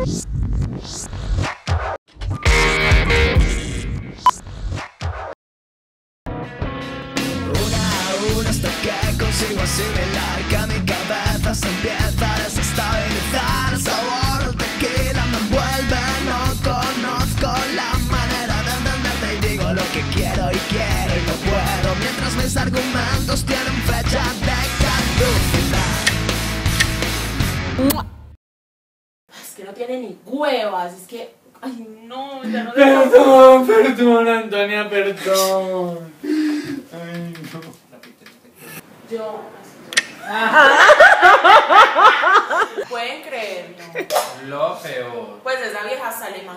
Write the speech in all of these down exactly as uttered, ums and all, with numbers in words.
Hasta que consigo asimilar que mi cabeza se empieza a desestabilizar. El sabor del tequila me envuelve, no conozco la manera de entenderte y digo lo que quiero y quiero y no puedo, mientras mis argumentos tienen fecha de caducidad. Es que no tiene ni huevas, es que... Ay no, ya no... Perdón, perdón, Antonia, perdón. Ay, no. Yo... ¿Pueden creerlo? Lo peor. Pues esa vieja sale mal.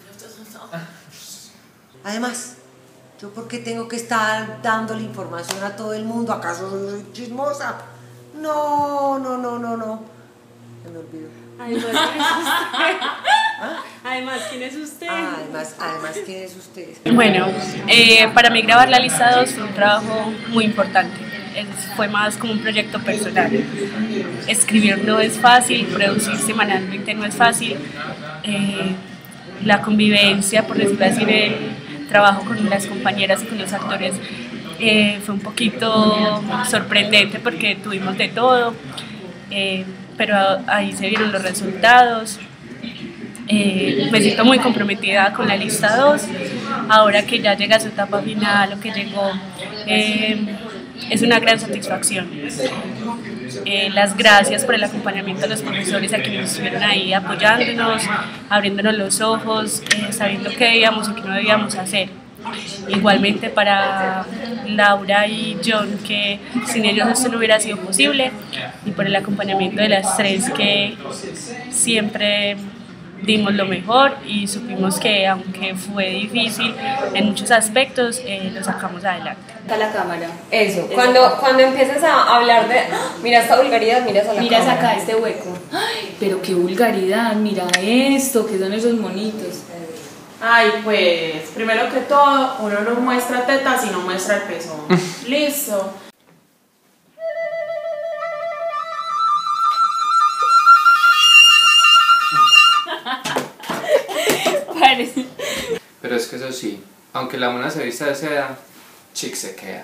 Además, ¿yo por qué tengo que estar dándole información a todo el mundo? ¿Acaso soy chismosa? No, no, no, no, no. Se me olvidó. Además, ¿quién es usted? ¿Ah? Además, ¿quién es usted? Ah, además, además, ¿quién es usted? Bueno, eh, para mí grabar La Lista dos fue un trabajo muy importante. Es, fue más como un proyecto personal. Escribir no es fácil, producir semanalmente no es fácil. Eh, la convivencia, por decirlo así, del trabajo con las compañeras y con los actores eh, fue un poquito sorprendente porque tuvimos de todo, eh, pero ahí se vieron los resultados. Eh, me siento muy comprometida con La Lista dos, ahora que ya llega a su etapa final o que llegó, eh, es una gran satisfacción. Eh, las gracias por el acompañamiento de los profesores a quienes estuvieron ahí apoyándonos, abriéndonos los ojos, eh, sabiendo qué debíamos y qué no debíamos hacer. Igualmente para Laura y John, que sin ellos esto no hubiera sido posible, y por el acompañamiento de las tres que siempre dimos lo mejor y supimos que aunque fue difícil en muchos aspectos, eh, lo sacamos adelante. A la cámara. Eso, cuando, cuando empiezas a hablar de, mira esta vulgaridad, miras a la Miras cámara. acá este hueco. Ay, pero qué vulgaridad, mira esto, que son esos monitos. Ay, pues, primero que todo, uno no muestra tetas y no muestra el pezón. Listo. Parece. Pero es que eso sí, aunque la mona se vista de seda, chic se queda.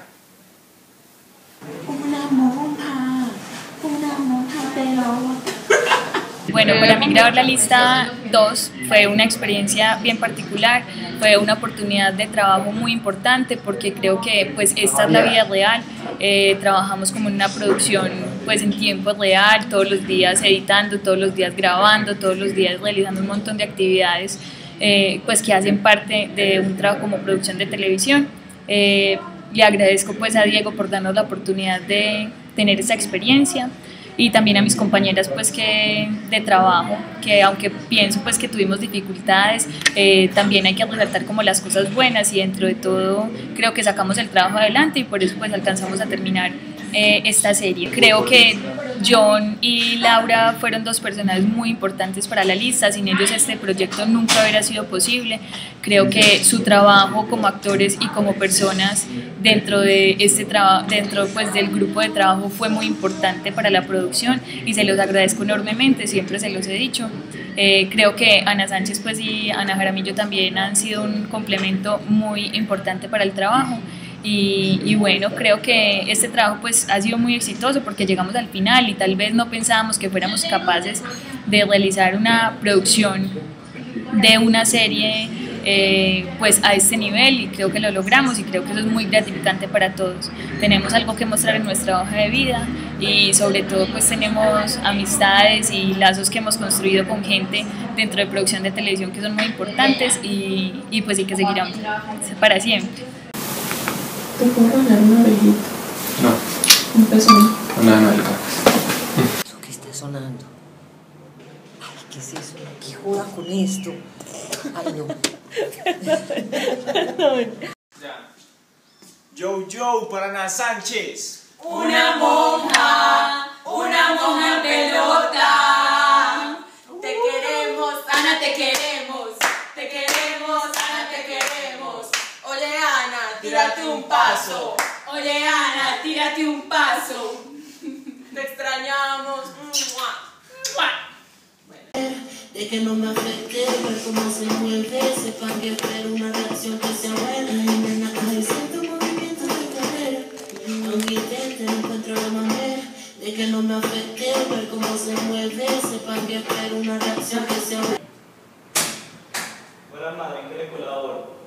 Una monja, una monja pelota. Bueno, para mí grabar La Lista dos fue una experiencia bien particular, fue una oportunidad de trabajo muy importante porque creo que pues esta es la vida real, eh, trabajamos como en una producción pues en tiempo real, todos los días editando, todos los días grabando, todos los días realizando un montón de actividades eh, pues que hacen parte de un trabajo como producción de televisión. Eh, le agradezco pues a Diego por darnos la oportunidad de tener esa experiencia, y también a mis compañeras pues que de trabajo, que aunque pienso pues que tuvimos dificultades, eh, también hay que resaltar como las cosas buenas, y dentro de todo creo que sacamos el trabajo adelante y por eso pues alcanzamos a terminar eh, esta serie. Creo que John y Laura fueron dos personajes muy importantes para La Lista, sin ellos este proyecto nunca hubiera sido posible. Creo que su trabajo como actores y como personas dentro de este trabajo, dentro pues del grupo de trabajo, fue muy importante para la producción y se los agradezco enormemente, siempre se los he dicho. Eh, creo que Ana Sánchez pues y Ana Jaramillo también han sido un complemento muy importante para el trabajo. Y, y bueno, creo que este trabajo pues ha sido muy exitoso porque llegamos al final y tal vez no pensábamos que fuéramos capaces de realizar una producción de una serie eh, pues a este nivel, y creo que lo logramos y creo que eso es muy gratificante para todos. Tenemos algo que mostrar en nuestra hoja de vida y sobre todo pues tenemos amistades y lazos que hemos construido con gente dentro de producción de televisión que son muy importantes y, y pues sí que seguirán para siempre. ¿Te puedo ganar una orejita? No. Un pezón. Una nalga. ¿Eso qué está sonando? Ay, ¿qué es eso? ¿Qué joda con esto? Ay, no. Ya. Yo, yo, para Ana Sánchez. Una monja, una monja pelota. Te queremos, Ana, te queremos. Te queremos, Ana, te queremos. Oye, Ana, tírate un paso. Oye, Ana, tírate un paso. Te extrañamos. Bueno. de que no me afecte, ver cómo se mueve, sepan que espero una reacción que sea buena. Y nena, ahí siento movimientos de cadera, aunque intente no encuentro la manera de que no me afecte, ver cómo se mueve, sepan que espero una reacción que sea buena. Buenas madre, ¿en qué le colaboro?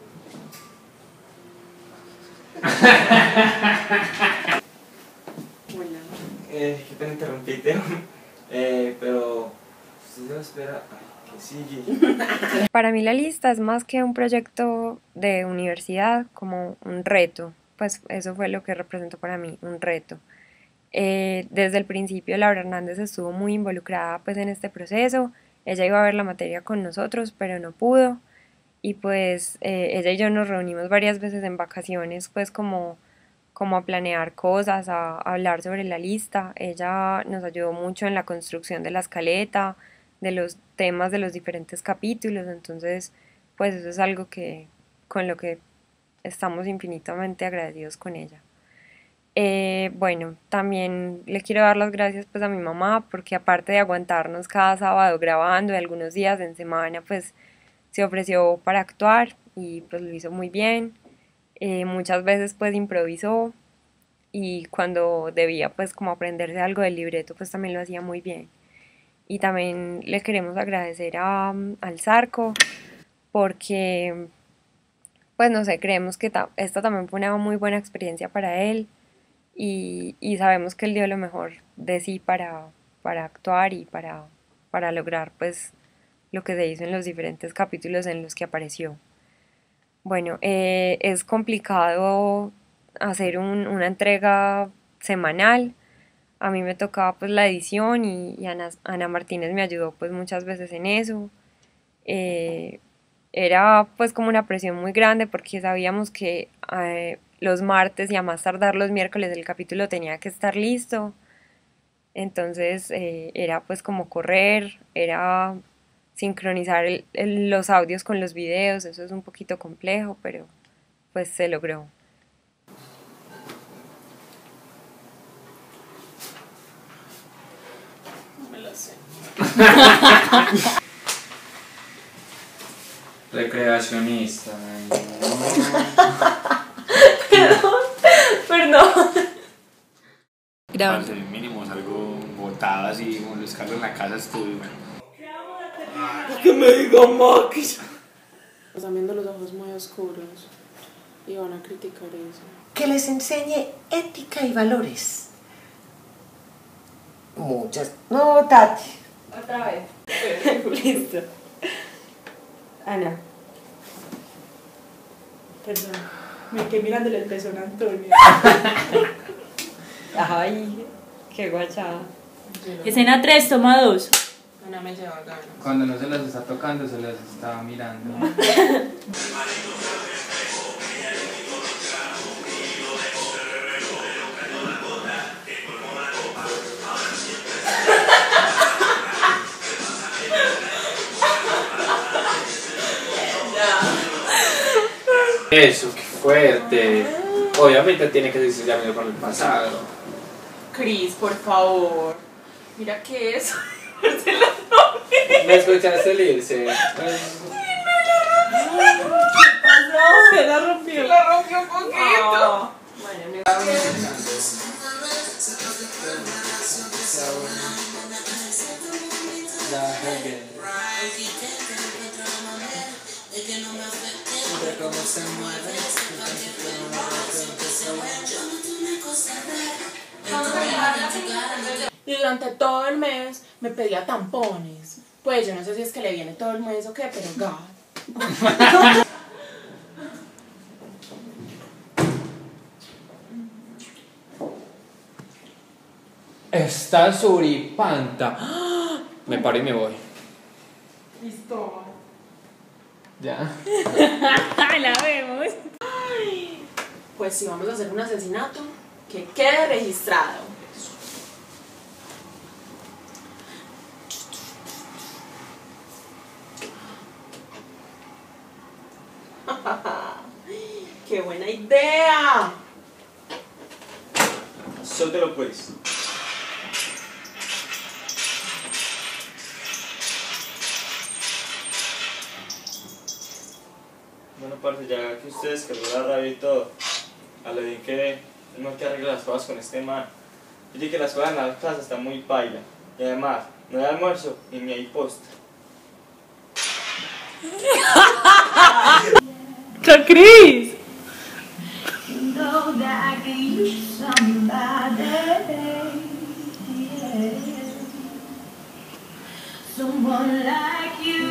Hola. Eh, qué pena interrumpirte, eh, pero usted se espera que sigue. Para mí la lista es más que un proyecto de universidad, como un reto. Pues eso fue lo que representó para mí, un reto. Eh, desde el principio Laura Hernández estuvo muy involucrada pues, en este proceso. Ella iba a ver la materia con nosotros, pero no pudo. Y pues eh, ella y yo nos reunimos varias veces en vacaciones, pues como, como a planear cosas, a, a hablar sobre la lista. Ella nos ayudó mucho en la construcción de la escaleta, de los temas de los diferentes capítulos. Entonces, pues eso es algo que, con lo que estamos infinitamente agradecidos con ella. Eh, bueno, también le quiero dar las gracias pues a mi mamá, porque aparte de aguantarnos cada sábado grabando y algunos días en semana, pues se ofreció para actuar y pues lo hizo muy bien. Eh, muchas veces pues improvisó y cuando debía pues como aprenderse algo del libreto pues también lo hacía muy bien. Y también le queremos agradecer a, al Zarco porque pues no sé, creemos que ta esta también fue una muy buena experiencia para él y, y sabemos que él dio lo mejor de sí para, para actuar y para, para lograr pues lo que se hizo en los diferentes capítulos en los que apareció. Bueno, eh, es complicado hacer un, una entrega semanal. A mí me tocaba pues la edición y, y Ana, Ana Martínez me ayudó pues muchas veces en eso. Eh, era pues como una presión muy grande porque sabíamos que eh, los martes y a más tardar los miércoles el capítulo tenía que estar listo. Entonces eh, era pues como correr, era sincronizar el, el, los audios con los videos. Eso es un poquito complejo, pero pues se logró. No me lo sé. Recreacionista. Perdón, perdón. Parce, mínimo algo botado así, como los carros en la casa estudio. Que me diga Max. Están viendo los ojos muy oscuros y van a criticar eso. Que les enseñe ética y valores. Muchas. No, Tati. Otra vez. Listo. Ana. Perdón. Me quedé mirándole el pezón a Antonio. Ay, qué guachada. Escena tres, toma dos. Ana me lleva ganas. Cuando no se las está tocando, se las está mirando. Eso, qué fuerte. Obviamente tiene que decir ya con el pasado. Cris, por favor. Mira qué es. ¿Me escuchaste el irse? Se la rompió. Se la rompió un poquito. Oh. Bueno, no. Y durante todo el mes me pedía tampones. Pues yo no sé si es que le viene todo el mes o qué, pero God. Está suripanta. Me paro y me voy. Listo. Ya. La vemos. Pues si vamos a hacer un asesinato, que quede registrado. ¡Qué buena idea! Suéltelo pues. Bueno, parce, ya que ustedes cargó la rabia y todo, a lo bien que no que arregle las cosas con este man. Yo dije que las cosas en la casa están muy paila. Y además, no hay almuerzo y ni hay postre. ¡Chacris! Someone like you